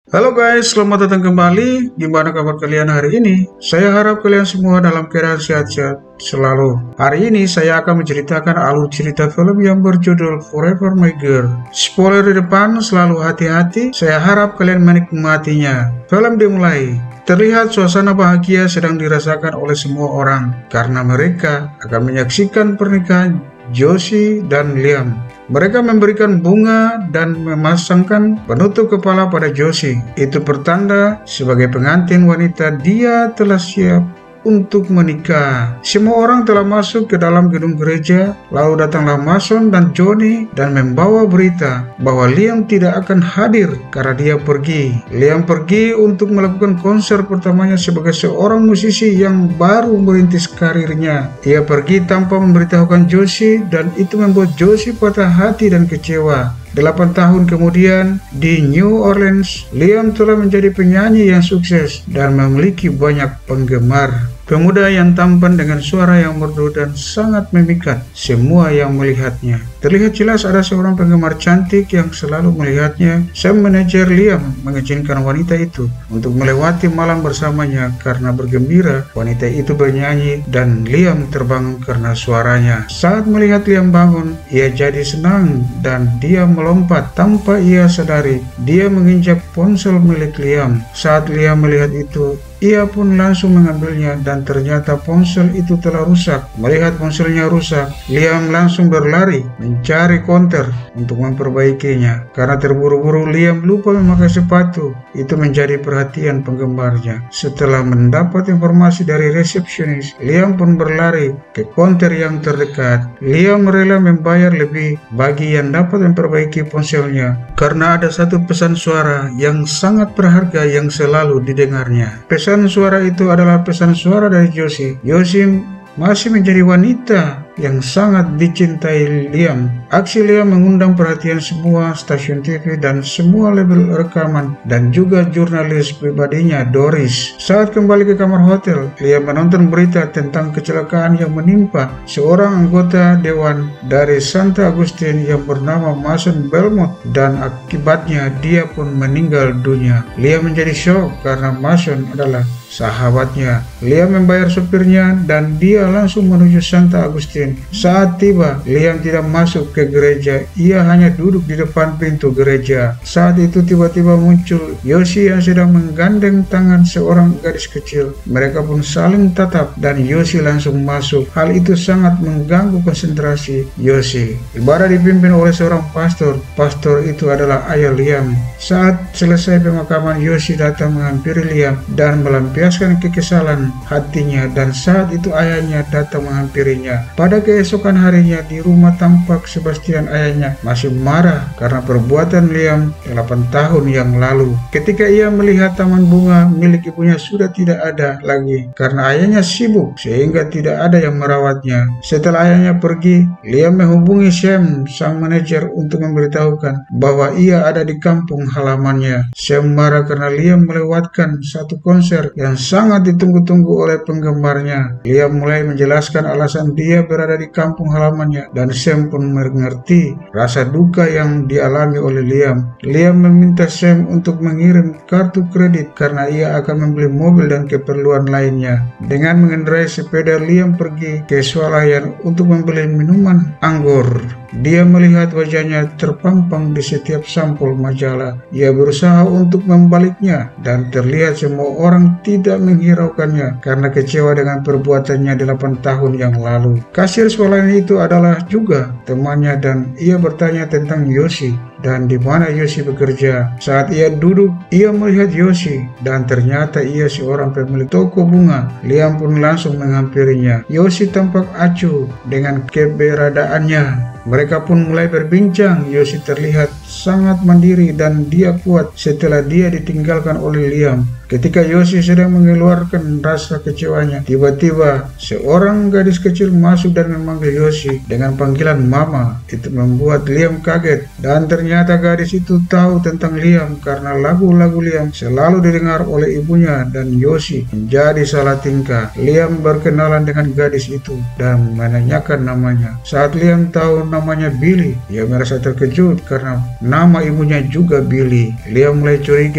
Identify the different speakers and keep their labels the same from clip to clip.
Speaker 1: Halo guys, selamat datang kembali. Gimana kabar kalian hari ini? Saya harap kalian semua dalam keadaan sehat-sehat selalu. Hari ini saya akan menceritakan alur cerita film yang berjudul Forever My Girl. Spoiler di depan, selalu hati-hati. Saya harap kalian menikmatinya. Film dimulai. Terlihat suasana bahagia sedang dirasakan oleh semua orang karena mereka akan menyaksikan pernikahan Josie dan Liam. Mereka memberikan bunga dan memasangkan penutup kepala pada Josie. Itu pertanda sebagai pengantin wanita dia telah siap untuk menikah. Semua orang telah masuk ke dalam gedung gereja. Lalu datanglah Mason dan Johnny dan membawa berita bahwa Liam tidak akan hadir karena dia pergi. Liam pergi untuk melakukan konser pertamanya sebagai seorang musisi yang baru merintis karirnya. Ia pergi tanpa memberitahukan Josie dan itu membuat Josie patah hati dan kecewa. 8 tahun kemudian, di New Orleans, Liam telah menjadi penyanyi yang sukses dan memiliki banyak penggemar. Pemuda yang tampan dengan suara yang merdu dan sangat memikat semua yang melihatnya. Terlihat jelas ada seorang penggemar cantik yang selalu melihatnya. Sam, manajer Liam, mengizinkan wanita itu untuk melewati malam bersamanya karena bergembira. Wanita itu bernyanyi dan Liam terbangun karena suaranya. Saat melihat Liam bangun, ia jadi senang dan dia melompat tanpa ia sadari. Dia menginjak ponsel milik Liam. Saat Liam melihat itu, ia pun langsung mengambilnya dan ternyata ponsel itu telah rusak. Melihat ponselnya rusak, Liam langsung berlari mencari konter untuk memperbaikinya. Karena terburu-buru, Liam lupa memakai sepatu. Itu menjadi perhatian penggemarnya. Setelah mendapat informasi dari resepsionis, Liam pun berlari ke konter yang terdekat. Liam rela membayar lebih bagi yang dapat memperbaiki ponselnya karena ada satu pesan suara yang sangat berharga yang selalu didengarnya. Pesan suara itu adalah pesan suara dari Josie. Josie masih menjadi wanita yang sangat dicintai Liam. Aksi Liam mengundang perhatian semua stasiun TV dan semua label rekaman dan juga jurnalis pribadinya, Doris. Saat kembali ke kamar hotel, Liam menonton berita tentang kecelakaan yang menimpa seorang anggota dewan dari Santa Augustine yang bernama Mason Belmont dan akibatnya dia pun meninggal dunia. Liam menjadi shock karena Mason adalah sahabatnya. Liam membayar sopirnya dan dia langsung menuju Santa Augustine. Saat tiba, Liam tidak masuk ke gereja, ia hanya duduk di depan pintu gereja. Saat itu tiba-tiba muncul Josie yang sedang menggandeng tangan seorang gadis kecil. Mereka pun saling tatap dan Josie langsung masuk. Hal itu sangat mengganggu konsentrasi Josie. Ibadah dipimpin oleh seorang pastor. Pastor itu adalah ayah Liam. Saat selesai pemakaman, Josie datang menghampiri Liam dan melampiaskan kekesalan hatinya, dan saat itu ayahnya datang menghampirinya. Pada keesokan harinya di rumah, tampak Sebastian ayahnya masih marah karena perbuatan Liam 8 tahun yang lalu. Ketika ia melihat taman bunga milik ibunya sudah tidak ada lagi karena ayahnya sibuk sehingga tidak ada yang merawatnya. Setelah ayahnya pergi, Liam menghubungi Sam, sang manajer, untuk memberitahukan bahwa ia ada di kampung halamannya. Sam marah karena Liam melewatkan satu konser yang sangat ditunggu-tunggu oleh penggemarnya. Liam mulai menjelaskan alasan dia berada di kampung halamannya dan Sam pun mengerti rasa duka yang dialami oleh Liam. Liam meminta Sam untuk mengirim kartu kredit karena ia akan membeli mobil dan keperluan lainnya. Dengan mengendarai sepeda, Liam pergi ke swalayan untuk membeli minuman anggur. Dia melihat wajahnya terpampang di setiap sampul majalah. Ia berusaha untuk membaliknya dan terlihat semua orang tidak menghiraukannya karena kecewa dengan perbuatannya 8 tahun yang lalu. Kasir swalayan itu adalah juga temannya dan ia bertanya tentang Josie dan di mana Josie bekerja. Saat ia duduk, ia melihat Josie dan ternyata ia seorang pemilik toko bunga. Liam pun langsung menghampirinya. Josie tampak acuh dengan keberadaannya. Mereka pun mulai berbincang. Josie terlihat sangat mandiri dan dia kuat setelah dia ditinggalkan oleh Liam. Ketika Josie sedang mengeluarkan rasa kecewanya, tiba-tiba seorang gadis kecil masuk dan memanggil Josie dengan panggilan Mama. Itu membuat Liam kaget dan ternyata gadis itu tahu tentang Liam karena lagu-lagu Liam selalu didengar oleh ibunya dan Josie menjadi salah tingkah. Liam berkenalan dengan gadis itu dan menanyakan namanya. Saat Liam tahu namanya Billy, ia merasa terkejut karena nama ibunya juga Billy. Liam mulai curiga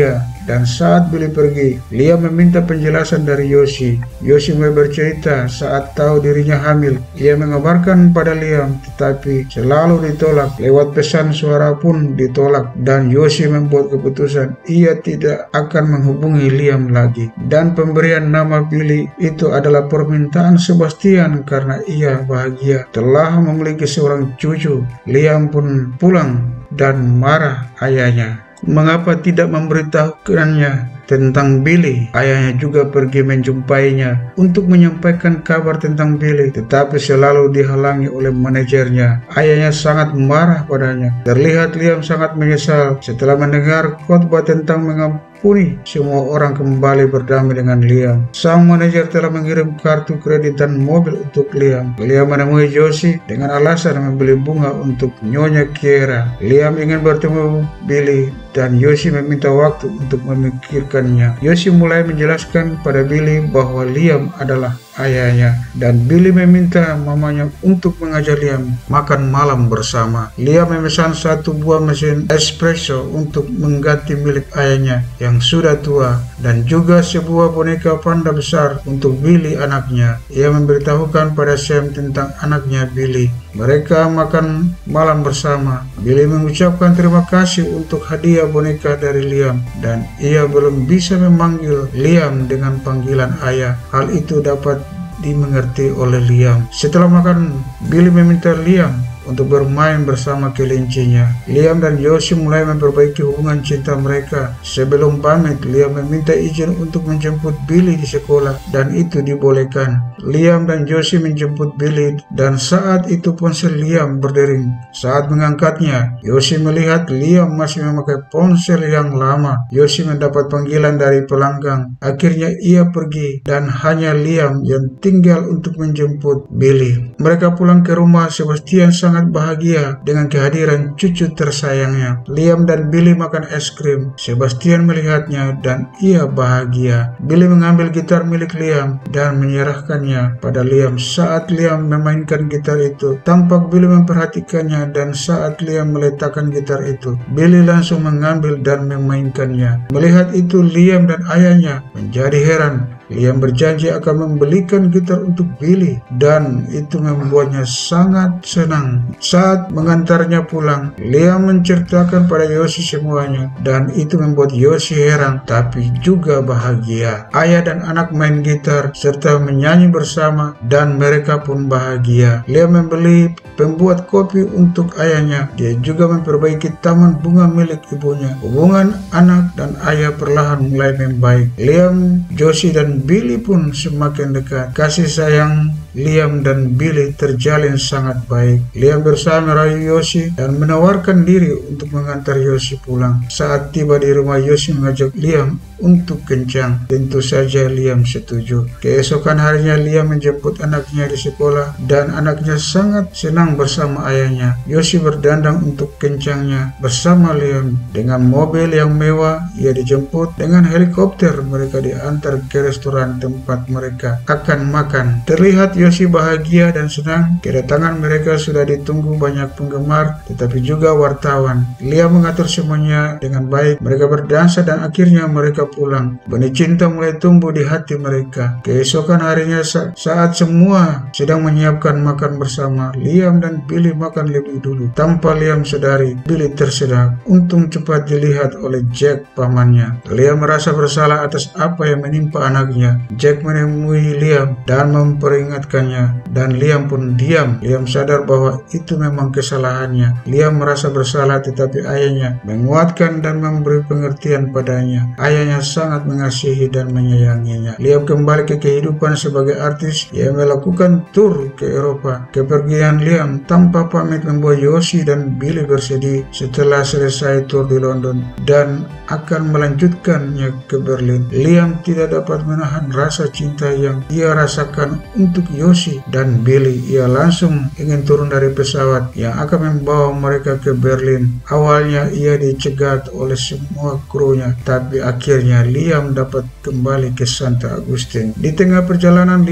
Speaker 1: Dan saat Billy pergi, Liam meminta penjelasan dari Yoshi. Yoshi mulai bercerita saat tahu dirinya hamil. Ia mengabarkan pada Liam, tetapi selalu ditolak. Lewat pesan suara pun ditolak. Dan Yoshi membuat keputusan ia tidak akan menghubungi Liam lagi. Dan pemberian nama Billy itu adalah permintaan Sebastian karena ia bahagia telah memiliki seorang cucu. Liam pun pulang dan marah ayahnya mengapa tidak memberitahukannya tentang Billy. Ayahnya juga pergi menjumpainya untuk menyampaikan kabar tentang Billy, tetapi selalu dihalangi oleh manajernya. Ayahnya sangat marah padanya. Terlihat Liam sangat menyesal setelah mendengar khotbah tentang mengampuni semua orang kembali berdamai dengan Liam. Sang manajer telah mengirim kartu kredit dan mobil untuk Liam. Liam menemui Yoshi dengan alasan membeli bunga untuk Nyonya Kiera. Liam ingin bertemu Billy dan Yoshi meminta waktu untuk memikirkannya. Yoshi mulai menjelaskan pada Billy bahwa Liam adalah ayahnya dan Billy meminta mamanya untuk mengajar Liam makan malam bersama. Liam memesan satu buah mesin espresso untuk mengganti milik ayahnya yang sudah tua dan juga sebuah boneka panda besar untuk Billy anaknya. Ia memberitahukan pada Sam tentang anaknya Billy. Mereka makan malam bersama. Billy mengucapkan terima kasih untuk hadiah boneka dari Liam dan ia belum bisa memanggil Liam dengan panggilan ayah. Hal itu dapat dimengerti oleh Liam. Setelah makan, Billy meminta Liam untuk bermain bersama kelincinya. Liam dan Yoshi mulai memperbaiki hubungan cinta mereka. Sebelum pamit, Liam meminta izin untuk menjemput Billy di sekolah dan itu dibolehkan. Liam dan Yoshi menjemput Billy dan saat itu ponsel Liam berdering. Saat mengangkatnya, Yoshi melihat Liam masih memakai ponsel yang lama. Yoshi mendapat panggilan dari pelanggan. Akhirnya ia pergi dan hanya Liam yang tinggal untuk menjemput Billy. Mereka pulang ke rumah. Sebastian sangat bahagia dengan kehadiran cucu tersayangnya. Liam dan Billy makan es krim. Sebastian melihatnya dan ia bahagia. Billy mengambil gitar milik Liam dan menyerahkannya pada Liam. Saat Liam memainkan gitar itu, tampak Billy memperhatikannya dan saat Liam meletakkan gitar itu, Billy langsung mengambil dan memainkannya. Melihat itu, Liam dan ayahnya menjadi heran. Liam berjanji akan membelikan gitar untuk Billy dan itu membuatnya sangat senang. Saat mengantarnya pulang, Liam menceritakan pada Yoshi semuanya dan itu membuat Yoshi heran tapi juga bahagia. Ayah dan anak main gitar serta menyanyi bersama dan mereka pun bahagia. Liam membeli pembuat kopi untuk ayahnya. Dia juga memperbaiki taman bunga milik ibunya. Hubungan anak dan ayah perlahan mulai membaik. Liam, Yoshi dan Billy pun semakin dekat. Kasih sayang Liam dan Billy terjalin sangat baik. Liam berusaha merayu Yoshi dan menawarkan diri untuk mengantar Yoshi pulang. Saat tiba di rumah, Yoshi mengajak Liam untuk kencan. Tentu saja Liam setuju. Keesokan harinya Liam menjemput anaknya di sekolah dan anaknya sangat senang bersama ayahnya. Yoshi berdandang untuk kencangnya bersama Liam. Dengan mobil yang mewah, ia dijemput. Dengan helikopter, mereka diantar ke restoran tempat mereka akan makan. Terlihat Yoshi bahagia dan senang. Kedatangan mereka sudah ditunggu banyak penggemar, tetapi juga wartawan. Liam mengatur semuanya dengan baik. Mereka berdansa dan akhirnya mereka pulang. Benih cinta mulai tumbuh di hati mereka. Keesokan harinya saat semua sedang menyiapkan makan bersama, Liam dan Billy makan lebih dulu. Tanpa Liam sadari, Billy tersedak. Untung cepat dilihat oleh Jack, pamannya. Liam merasa bersalah atas apa yang menimpa anaknya. Jack menemui Liam dan memperingatkannya dan Liam pun diam. Liam sadar bahwa itu memang kesalahannya. Liam merasa bersalah tetapi ayahnya menguatkan dan memberi pengertian padanya. Ayahnya sangat mengasihi dan menyayanginya. Liam kembali ke kehidupan sebagai artis. Ia melakukan tur ke Eropa. Kepergian Liam tanpa pamit membuat Yoshi dan Billy bersedih. Setelah selesai tur di London dan akan melanjutkannya ke Berlin, Liam tidak dapat menahan rasa cinta yang ia rasakan untuk Yoshi dan Billy. Ia langsung ingin turun dari pesawat yang akan membawa mereka ke Berlin. Awalnya ia dicegat oleh semua krunya, tapi akhirnya Liam dapat kembali ke Santa Agustin. Di tengah perjalanan, Liam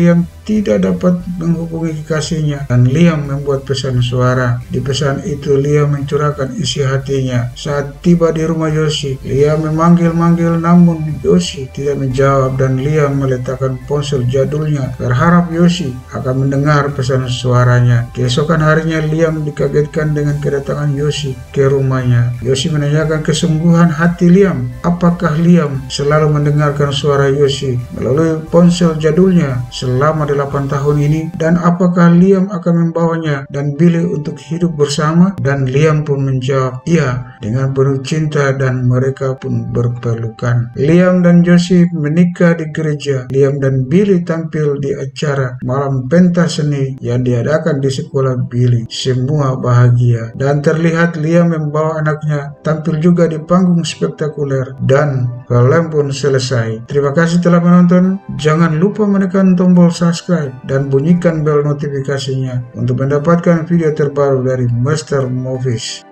Speaker 1: tidak dapat menghubungi kekasihnya dan Liam membuat pesan suara. Di pesan itu Liam mencurahkan isi hatinya. Saat tiba di rumah Yoshi, Liam memanggil-manggil namun Yoshi tidak menjawab dan Liam meletakkan ponsel jadulnya berharap Yoshi akan mendengar pesan suaranya. Keesokan harinya Liam dikagetkan dengan kedatangan Yoshi ke rumahnya. Yoshi menanyakan kesungguhan hati Liam. Apakah Liam selalu mendengarkan suara Yoshi melalui ponsel jadulnya selama 8 tahun ini, dan apakah Liam akan membawanya dan Billy untuk hidup bersama? Dan Liam pun menjawab iya dengan penuh cinta dan mereka pun berpelukan. Liam dan Yoshi menikah di gereja. Liam dan Billy tampil di acara malam pentas seni yang diadakan di sekolah Billy. Semua bahagia dan terlihat Liam membawa anaknya tampil juga di panggung spektakuler dan film pun selesai. Terima kasih telah menonton. Jangan lupa menekan tombol subscribe dan bunyikan bel notifikasinya untuk mendapatkan video terbaru dari Master Movies.